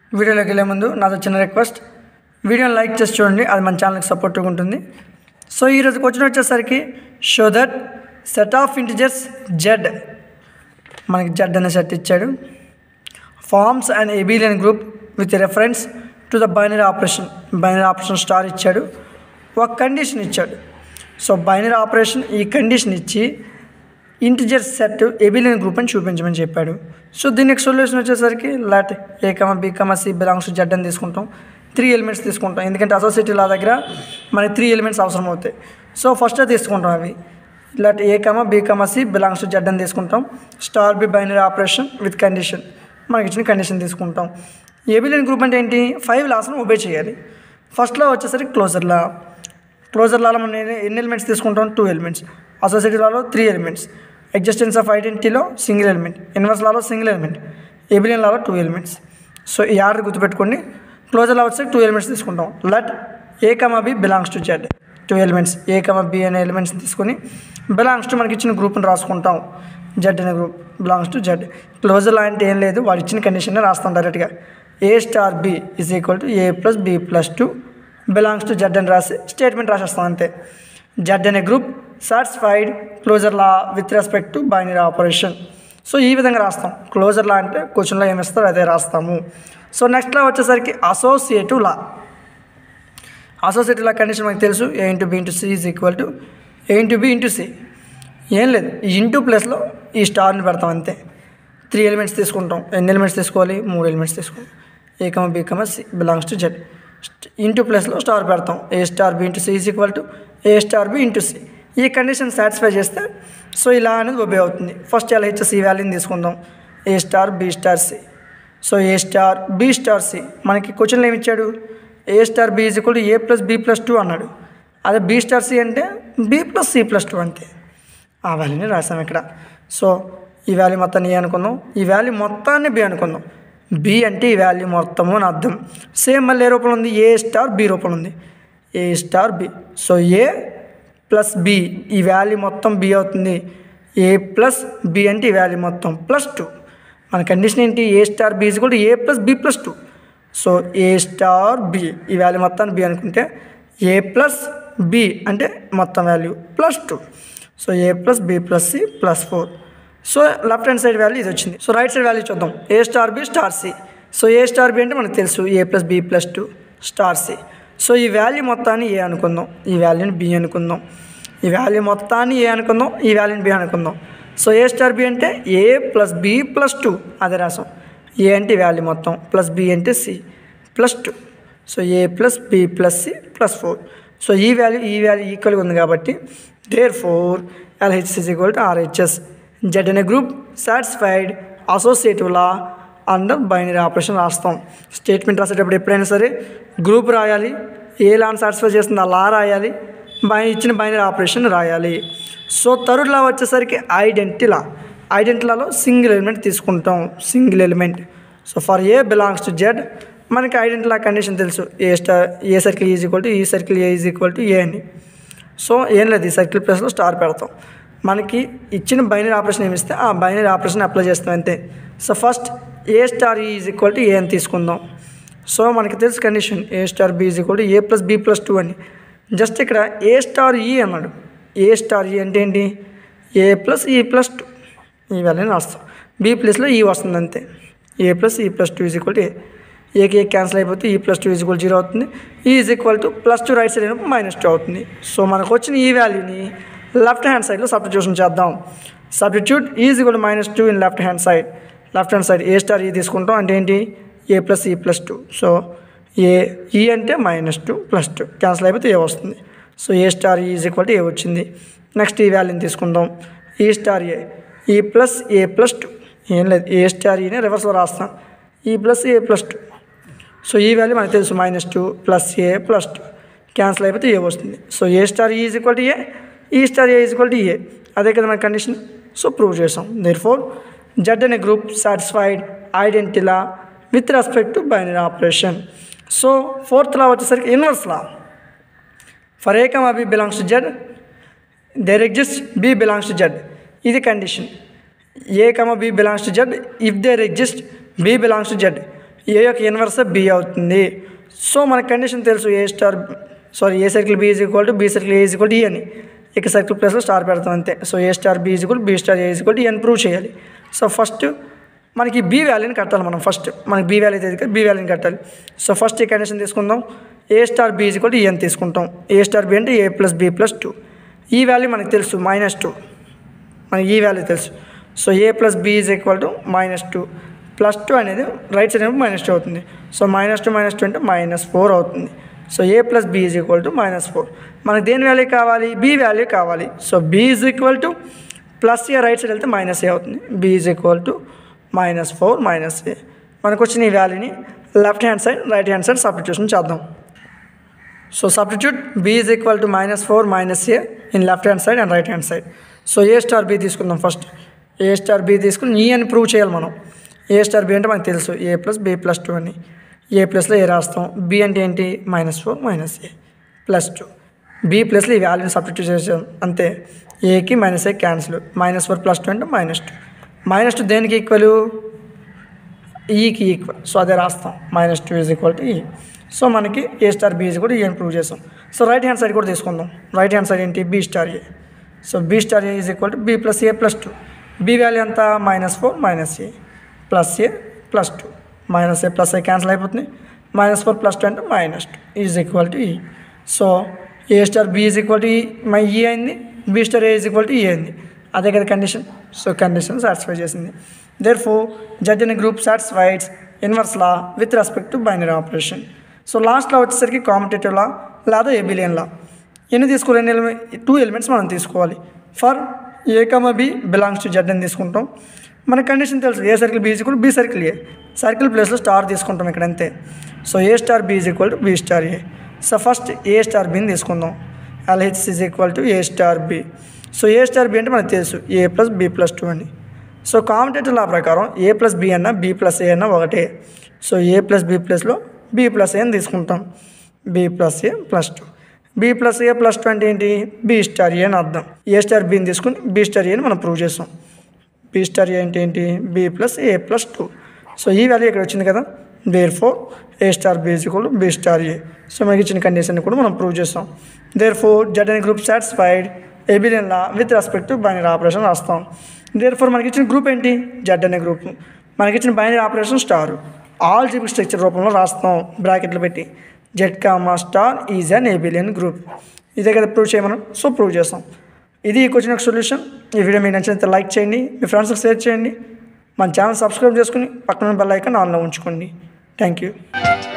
వీడియోలోకి వెళ్ళే ముందు నాదో చిన్న రిక్వెస్ట్, వీడియోని లైక్ చేసి చూడండి, అది మన ఛానల్కి సపోర్ట్గా ఉంటుంది. సో ఈరోజు క్వశ్చన్ వచ్చేసరికి show that set of integers Z, మనకి జెడ్ అనే సెట్ ఇచ్చాడు, forms and abelian group with reference to the binary operation star ఇచ్చాడు, ఒక కండిషన్ ఇచ్చాడు. సో బైనరీ ఆపరేషన్ ఈ కండిషన్ ఇచ్చి ఇంటిజర్ సెట్ ఎబిలియన్ గ్రూప్ అని చూపించమని చెప్పాడు. సో దీనికి సొల్యూషన్ వచ్చేసరికి let A comma B comma C belongs to Z అని తీసుకుంటాం. 3 ఎలిమెంట్స్ తీసుకుంటాం, ఎందుకంటే అసోసియేటివ్ లా దగ్గర మనకి 3 ఎలిమెంట్స్ అవసరం అవుతాయి. సో ఫస్ట్ తీసుకుంటాం అవి let A comma B comma C belongs to Z అని తీసుకుంటాం. Star B binary operation with condition, మనకి ఇచ్చిన కండిషన్ తీసుకుంటాం. ఎబిలియన్ గ్రూప్ అంటే ఏంటి? 5 లాస్ను ఒబే చేయాలి. ఫస్ట్లో వచ్చేసరికి క్లోజర్ లాలో మనం ఎన్ని ఎలిమెంట్స్ తీసుకుంటాం? 2 ఎలిమెంట్స్. అసోసియేటివ్ లాలో 3 ఎలిమెంట్స్. ఎగ్జిస్టెన్స్ ఆఫ్ ఐడెంటిటీలో సింగిల్ ఎలిమెంట్. ఇన్వర్స్ లాలో సింగిల్ ఎలిమెంట్. ఎబిలియన్ లాలో 2 ఎలిమెంట్స్. సో ఈ ఆర్డర్ గుర్తుపెట్టుకోండి. క్లోజర్ లా వచ్చేసరికి 2 ఎలిమెంట్స్ తీసుకుంటాం. Let A comma B belongs to Z, 2 elements A comma B అనే ఎలిమెంట్స్ తీసుకొని బిలాంగ్స్ టు మనకి ఇచ్చిన గ్రూప్ని రాసుకుంటాం. జెడ్ అనే group belongs to Z. Closure law అంటే ఏం లేదు, వాడు ఇచ్చిన కండిషన్ని రాస్తాం డైరెక్ట్గా. A star B is equal to A plus B plus 2 belongs to Z అని రాసి స్టేట్మెంట్ రాసేస్తాం అంతే. జెడ్ అనే group satisfied closure law with respect to binary operation. So ఈ విధంగా రాస్తాం. క్లోజర్ లా అంటే క్వశ్చన్లో ఏమి ఇస్తారో అదే రాస్తాము. సో నెక్స్ట్ లా వచ్చేసరికి associative law. Associative law condition మనకు తెలుసు, A into B into C is equal to A into B into C. ఏం లేదు, ఈ ఇంటూ ప్లస్లో ఈ స్టార్ని పెడతాం అంతే. 3 ఎలిమెంట్స్ తీసుకుంటాం. ఎన్ని ఎలిమెంట్స్ తీసుకోవాలి? 3 ఎలిమెంట్స్ తీసుకోవాలి. A comma B comma C belongs to Z. Into ప్లస్లో స్టార్ పెడతాం. A star B into C is equal to A star B into C. ఈ కండిషన్ సాటిస్ఫై చేస్తే సో ఇలా అనేది ఒబే అవుతుంది. ఫస్ట్ ఎల్హెచ్ఎస్ ఈ వాల్యూని తీసుకుందాం. ఏ star B star C. So ఏ స్టార్ బి స్టార్ సి మనకి క్వశ్చన్లో ఏమి ఇచ్చాడు? A star B is equal to A plus B plus 2 అన్నాడు. అదే బి స్టార్ సి అంటే బి ప్లస్ సి ప్లస్ 2 అంతే. ఆ వాల్యూని రాసాం ఇక్కడ. సో ఈ వాల్యూ మొత్తాన్ని ఏ అనుకుందాం, ఈ వాల్యూ మొత్తాన్ని బి అనుకుందాం. బి అంటే ఈ వాల్యూ మొత్తము అని అర్థం. సేమ్ మళ్ళీ ఏ రూపంలో ఉంది? ఏ స్టార్ బి రూపంలో ఉంది. A star b. So a plus b, ఈ వాల్యూ మొత్తం బి అవుతుంది. ఏ ప్లస్ బి అంటే ఈ వాల్యూ మొత్తం ప్లస్ 2. మన కండిషన్ ఏంటి? A star B is equal to A plus B plus 2. So A star b ఈ వాల్యూ మొత్తాన్ని బి అనుకుంటే ఏ ప్లస్ బి అంటే మొత్తం value plus 2. So a plus B plus c plus 4. So left hand side value ఇది వచ్చింది. So right side value చూద్దాం. A star B star C. So A star b అంటే మనకు తెలుసు a plus B plus 2 star C. So ఈ value మొత్తాన్ని a అనుకుందాం, ఈ వాల్యూని బి అనుకుందాం. ఈ వాల్యూ మొత్తాన్ని ఏ అనుకుందాం, ఈ వాల్యూని బి అనుకుందాం. సో ఏ స్టార్ బి అంటే ఏ ప్లస్ బి ప్లస్ 2 అదే రాసాం. ఏ అంటే ఈ వాల్యూ మొత్తం ప్లస్ బి అంటే c plus 2. So a plus B plus c plus 4. So ఈ వాల్యూ ఈక్వల్గా ఉంది కాబట్టి therefore LHS is equal to RHS. Z అనే group satisfied associative law under binary operation రాస్తాం. స్టేట్మెంట్ రాసేటప్పుడు ఎప్పుడైనా సరే గ్రూప్ రాయాలి, ఏ లాని సాటిస్ఫై చేస్తుంది ఆ లా రాయాలి, ఇచ్చిన బైనరీ ఆపరేషన్ రాయాలి. సో థర్డ్ లా వచ్చేసరికి ఐడెంటిటీ లాలో సింగిల్ ఎలిమెంట్ తీసుకుంటాం. Single element. So for a belongs to Z మనకి ఐడెంటిటీ లా కండిషన్ తెలుసు. A circle is equal to e circle a is equal to a అని. So ఏం లేదు, ఈ సర్కిల్ ప్లస్లో స్టార్ పెడతాం. మనకి ఇచ్చిన బైనరీ ఆపరేషన్ ఏమిస్తే ఆ బైనరీ ఆపరేషన్ అప్లై చేస్తాం అంతే. So first a star is equal to a అని తీసుకుందాం. సో మనకి తెలుసు condition a star B is equal to A plus B plus 2 అని. జస్ట్ ఇక్కడ ఏ స్టార్ ఈ అన్నాడు. ఏ స్టార్ ఈ అంటే ఏంటి? ఏ ప్లస్ ఈ ప్లస్ 2 ఈ వాల్యూని రాస్తాం. బి ప్లస్లో ఈ వస్తుంది అంతే. A plus e plus 2 is equal to ఏకి ఏ క్యాన్సిల్ అయిపోతే ఈ ప్లస్ 2 ఈజ్ ఈక్వల్ 0 అవుతుంది. E is equal to plus 2 right side అయినప్పుడు -2 అవుతుంది. సో మనకు వచ్చిన ఈ వాల్యూని లెఫ్ట్ హ్యాండ్ సైడ్లో సబ్స్టిట్యూషన్ చేద్దాం. Substitute is equal to -2 in left hand side. Left hand side a star e తీసుకుంటాం అంటే ఏంటి? A plus e plus 2. So e అంటే -2 ప్లస్ 2 క్యాన్సిల్ అయిపోతే ఏ వస్తుంది. So A star is equal to a వచ్చింది. నెక్స్ట్ ఈ వాల్యూని తీసుకుందాం. ఈ స్టార్ ఈ ప్లస్ ఏ ప్లస్ 2 ఏం లేదు, ఏ స్టార్ ఈని రివర్స్లో రాస్తాం. E plus a plus 2. So ఈ వాల్యూ మనకు తెలుసు -2 ప్లస్ ఏ ప్లస్ 2 క్యాన్సిల్ అయిపోతే ఏ వస్తుంది. So A star is equal to a, e star a is equal to a. అదే కదా మన కండిషన్. సో ప్రూవ్ చేసాం. దేర్ఫోర్ జెడ్ అనే group satisfied identity law with respect to binary operation. So fourth law వచ్చేసరికి inverse law. For a comma B belongs to Z there exist b belongs to Z. ఇది condition. A comma B belongs to Z if there exist b belongs to Z. A యొక్క inverse b అవుతుంది. So మనకు condition తెలుసు a circle b is equal to b circle a is equal to e అని. ఇక circle ప్లేస్లో star పెడతాం అంతే. So A star B is equal b star a is equal to e అని prove చేయాలి. So first మనకి B వాల్యూని కట్టాలి. మనకి బి వాల్యూ అయితే బి వాల్యూని కట్టాలి. సో ఫస్ట్ ఈ కండిషన్ తీసుకుందాం. ఏ star B is equal to e అని తీసుకుంటాం. ఏ స్టార్ బి అంటే ఏ ప్లస్ బి ప్లస్ 2. ఈ వాల్యూ మనకు తెలుసు -2. మనకి ఈ వాల్యూ తెలుసు. So a plus b is equal to -2 +2 అనేది రైట్ సైడ్ -2 అవుతుంది. సో -2 అంటే -4 అవుతుంది. So a plus b is equal to -4. మనకు దేని వాల్యూ కావాలి? బి వాల్యూ కావాలి. So b is equal to plus a right side వెళ్తే -a అవుతుంది. B is equal to -4 -a. మనకు వచ్చిన ఈ వాల్యూని left hand side right hand side substitution చేద్దాం. So substitute b is equal to -4 -a in left hand side and right hand side. So A star b తీసుకుందాం. First a star b తీసుకుని e అని prove చేయాలి మనం. ఏ star b అంటే మనకు తెలుసు a plus B plus 2 అని. ఏ ప్లస్లో ఏ రాస్తాం. బి అంటే ఏంటి? -4 -a +2. బి ప్లస్లో ఈ వాల్యూని సబ్స్టిట్యూట్ చేసాం అంతే. ఏకి -a క్యాన్సిల్. -4 +2 అంటే -2. -2 దేనికి ఈక్వల్? ఈకి ఈక్వల్. సో అదే రాస్తాం. -2 is equal to e. So మనకి ఏ స్టార్ బి ఈజ్ కూడా ఈ అని ప్రూవ్ చేసాం. సో రైట్ హ్యాండ్ సైడ్ కూడా తీసుకుందాం. రైట్ హ్యాండ్ సైడ్ ఏంటి? B star a. So b star a is equal to b plus a plus 2. B value ఎంత? -4 -a plus a plus 2. -a plus a cancel అయిపోతుంది. -4 +2 అంటే -2 is equal to e. So A star B is equal to e అయింది. B star a is equal to e అయింది. అదే కదా condition. So condition satisfy చేసింది. Therefore judge అనే group satisfies inverse law with respect to binary operation. So లాస్ట్లో వచ్చేసరికి competitive లా లేదా abelian లా. ఎన్ని తీసుకోవాలి? 2 ఎలిమెంట్స్ మనం తీసుకోవాలి. For a comma B belongs to Z అని తీసుకుంటాం. మన కండిషన్ తెలుసు. A circle b is equal b circle a. Circle ప్లేస్లో స్టార్ తీసుకుంటాం ఇక్కడ అంతే. So A star B is equal to b star a. So first a star బిని తీసుకుందాం. LH is equal to A star b. So A star b అంటే మనకు తెలుసు a plus B plus 2 అని. సో కాంపిటేటివ్ లా ప్రకారం a plus b అన్నా b plus a అన్నా ఒకటే. సో ఏ ప్లస్ బి ప్లస్లో బి ప్లస్ ఏ అని తీసుకుంటాం. B plus a plus 2. B plus a plus 2 అంటే ఏంటి? బి స్టార్ ఏ అని అర్థం. ఏ స్టార్ బిని తీసుకుని బి స్టార్ ఏ అని మనం ప్రూవ్ చేస్తాం. బి స్టార్ ఏ అంటే ఏంటి? B plus a plus 2. So ఈ వాల్యూ ఇక్కడ వచ్చింది కదా. Therefore a star B is equal to b star a. So మనకి ఇచ్చిన కండిషన్ కూడా మనం ప్రూవ్ చేస్తాం. దేర్ఫోర్ జెడ్ అనే group satisfied abelian law with respect to binary operation రాస్తాం. దేర్ఫోర్ మనకి ఇచ్చిన గ్రూప్ ఏంటి? జెడ్ అనే గ్రూప్. మనకి ఇచ్చిన binary operation star. Algebraic structure రూపంలో రాస్తాం బ్రాకెట్లు పెట్టి. Z comma star is an abelian group. ఇదే కదా ప్రూవ్ చేయమనం. సో ప్రూవ్ చేస్తాం. ఇది ఈ క్వశ్చన్ యొక్క సొల్యూషన్. ఈ వీడియో మీకు నచ్చినట్లయితే లైక్ చేయండి, మీ ఫ్రెండ్స్కి షేర్ చేయండి, మన ఛానల్ సబ్స్క్రైబ్ చేసుకుని పక్కన బెల్ ఐకాన్ ఆన్లో ఉంచుకోండి. Thank you.